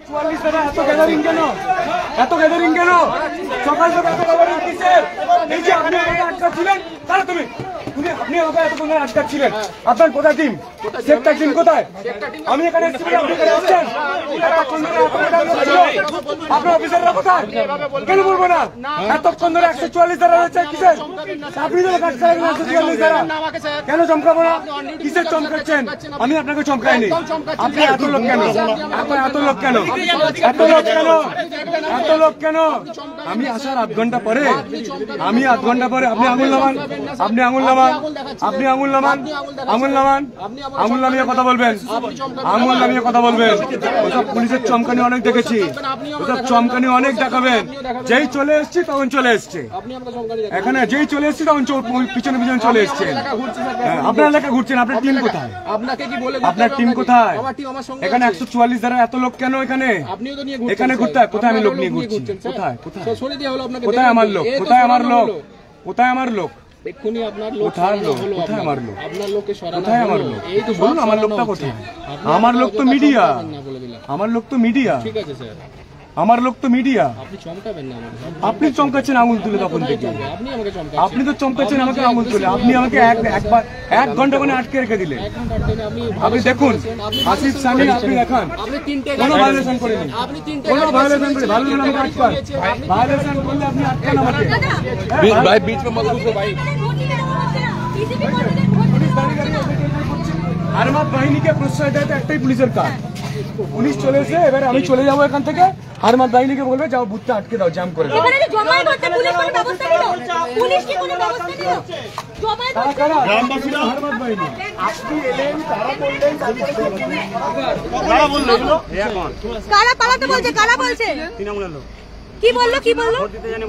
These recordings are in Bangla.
144 দ্বারা এত গ্যাদারিং কেন? এত গ্যাদারিং কেন? সকাল সকাল এত গ্যাদারিং কিসের? এই যে আপনি আমাকে আটকাচ্ছিলেন, তাহলে আপনি আমাকে এতক্ষণ আটকাচ্ছিলেন। আপনার কোথায় টিম? সেক্টর টিম কোথায়? আমি এখানে এসেছি, আপনি এখানে আসছেন। আপনার অফিসাররা কোথায়? কেন বলবো না? এতক্ষণ ধরে 144 দ্বারা রয়েছে কিসের? আপনি তো কাজ করেন 144 দ্বারা, কেন চমকাবো না? কিসের চমকাচ্ছেন? আমি আপনাকে চমকাইনি। আপনি এত লোক কেন? এত লোক কেন? এত লোক কেন? এত লোক কেন? আমি আসার আধ ঘন্টা পরে, আপনি আঙুল নামান, আপনি আঙুল নামান, আপনি আঙুল নামান, আঙুল নামান, আঙুল নামিয়ে কথা বলবেন, আঙুল নামিয়ে কথা বলবেন। ওসব পুলিশের চমকানি অনেক দেখেছি, ওসব চমকানি অনেক দেখাবেন। যেই চলে এসছি তখন চলে এসছে, এখানে যেই চলে এসছি তখন পিছনে পিছনে চলে এসছেন। আপনার এলাকা ঘুরছেন, আপনার টিম কোথায়? আপনার টিম কোথায়? এখানে 144 দ্বারা এত লোক কেন? এখানে ঘুরতে কোথায়? আমি লোক নিয়ে ঘুরছি, কোথায়? কোথায় আমার লোক? কোথায় আমার লোক? কোথায় আমার লোক? এক্ষুনি আপনার লোক, কোথায় আমার লোক? আপনার লোককে কোথায় আমার লোক? এই তো বলুন, আমার লোকটা কোথায়? আমার লোক তো মিডিয়া, আমার লোক তো মিডিয়া। ঠিক আছে স্যার, আমার লোক তো মিডিয়া। আপনি চমকাবেন না আমাকে। আপনি চমকাচ্ছেন আঙুল তুলে, তখন থেকে আপনি তো চমকাচ্ছেন আমাকে আঙুল তুলে। আপনি আমাকে একবার 1 ঘন্টা ওখানে আটকে রেখে দিলেন। আপনি দেখুন, আসিফ সানি, আপনি দেখান কোনো ভায়োলেশন করেনি, কোনো ভায়োলেশন করে ভালো আমাকে আটকান। ভায়োলেশন করলে আপনি আটকান আমাকে। ভাই बीच में मत घुसो भाई। আর্মাদ বাহিনীকে প্রশ্রয় দেয় একটাই পুলিশের কাজ। পুলিশ চলে এসে এবার আমি চলে যাবো এখান থেকে, আর্মাদ বাহিনীকে বলবে যাও বুথটা আটকে দাও, জ্যাম করে দাও। কারা পালাতে বলছে? কারা বলছে? কি বললো? কি বললো?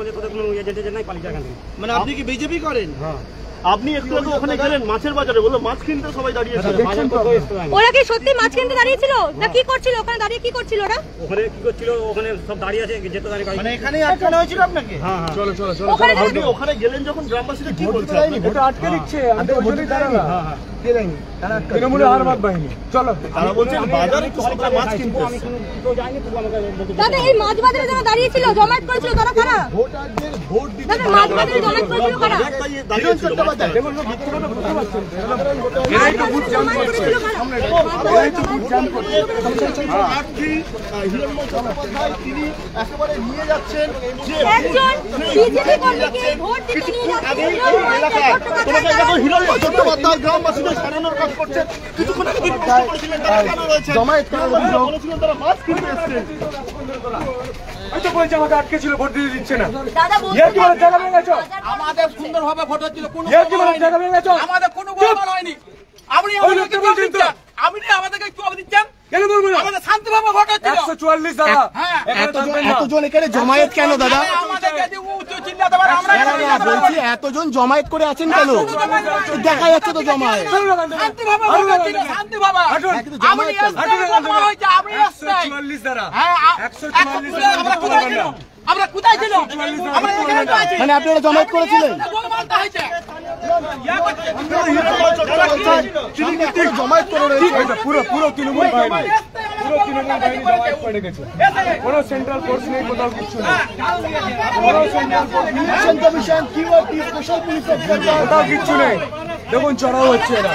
মানে আপনি কি বিজেপি করেন? আপনি একটু আগে ওখানে গেলেন মাছের বাজারে, বললো মাছ কিনতে সবাই দাঁড়িয়েছে। ওরা কি সত্যি মাছ কিনতে দাঁড়িয়েছিল না কি করছিল? ওখানে দাঁড়িয়ে কি করছিল ওরা? ওখানে কি করছিল? ওখানে সব দাঁড়িয়ে আছে, যেতে দাঁড়িয়ে মানে এখানেই আটকানো হয়েছিল আপনাকে? হ্যাঁ হ্যাঁ, চলো চলো চলো। আপনি ওখানে গেলেন যখন, গ্রামবাসীরা কি বলছে? ওটা আটকে দিচ্ছে, আমি ওখানে দাঁড়ালাম। হ্যাঁ হ্যাঁ, কে দেয়নি? তৃণমূলের আর্মাদ বাহিনী। চলো, তারা বলছে বাজারে সবাই মাছ কিনতে। আমি তো যাইনি, তো আমাকে দাদা এই মাছ বাজারে যারা দাঁড়িয়ে ছিল, জমায়েত করেছিল, তারা কারা? ভোটারদের ভোট দিতে দাদা মাছ বাজারে জমায়েত করেছিল কারা? দাঁড়িয়ে ছিল বাজারে। এরাই তো বুথ জ্যাম করছে, এরাই তো বুথ জ্যাম করছে। প্রার্থী হিরণ্ময় চট্টোপাধ্যায় তিনি একেবারে নিয়ে যাচ্ছেন যে একজন বিজেপি কর্মীকে ভোট দিতে নিয়ে যাচ্ছে এলাকায়। তোমাকে দেখো, হিরণ্ময় চট্টোপাধ্যায় গ্রামবাসীদের সারানোর কাজ করছেন। কিছুক্ষণ আগে তিনি বলেছিলেন তারা কেন রয়েছে, জমায়েত করার অভিযোগ বলেছিলেন তারা মাছ কিনতে এসেছেন। আমি তো বলছি আমাকে আটকে ছিল, ভোট দিতে দিচ্ছে না। দাদা কি বলে জায়গা ভেঙে গেছো? আমাদের সুন্দরভাবে ভোট হচ্ছিল, কোনো কি বলে জায়গা ভেঙে গেছো? আমাদের কোনো গোলমাল হয়নি। আপনি আমাদেরকে জবাব দিচ্ছেন, আপনি আমাদেরকে জবাব দিচ্ছেন। কেন বলবো না? আমাদের শান্তিভাবে ভোট হচ্ছিল। 144 দাদা, এতজন এখানে জমায়েত কেন দাদা? আমাদেরকে যে উচ্চ চিল্লাতে পারে, আমরা বলছি এতজন জমায়েত করে আছেন কেন? দেখা যাচ্ছে তো জমায়েত। শান্তিভাবে ভোট হচ্ছিল, শান্তিভাবে। আপনি গোলমাল হয়েছে, আপনি 144 দাদা, হ্যাঁ 144 দাদা। আমরা কোথায় ছিল? আমরা কোথায় ছিল? আমরা এখানে তো আছি। মানে আপনারা জমায়েত করেছিলেন? গোলমালটা হয়েছে। জমায়েত করে রয়েছে পুরো পুরো তৃণমূল বাহিনী, পুরো তৃণমূল বাহিনী জমায়েত করে গেছে। কোনো সেন্ট্রাল ফোর্স নেই, কোথাও কিছু নেই। কোনো central force, election commission, QRT, special police, কোথাও কিচ্ছু নেই। দেখুন চড়াও হচ্ছে এরা।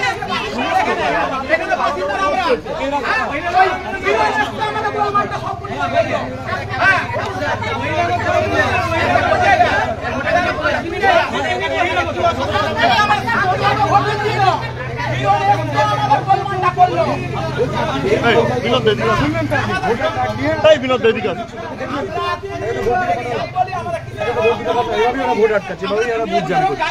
বিনোদ বেদিকা ভোট আটকাচ্ছে, বুথ জ্যাম করছে।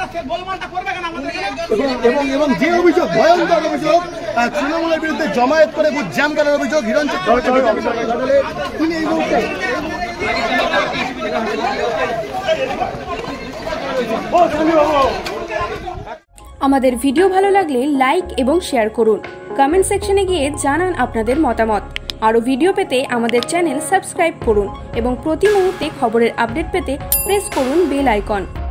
এবং যে অভিযোগ, ভয়ঙ্কর অভিযোগ, তৃণমূলের বিরুদ্ধে জমায়েত করে বুথ জ্যাম করার অভিযোগ হিরণ চট্টোপাধ্যায় তিনি এই মুহূর্তে আমাদের ভিডিও ভালো লাগলে লাইক এবং শেয়ার করুন। কমেন্ট সেকশনে গিয়ে জানান আপনাদের মতামত। আরও ভিডিও পেতে আমাদের চ্যানেল সাবস্ক্রাইব করুন এবং প্রতি মুহূর্তে খবরের আপডেট পেতে প্রেস করুন বেল আইকন।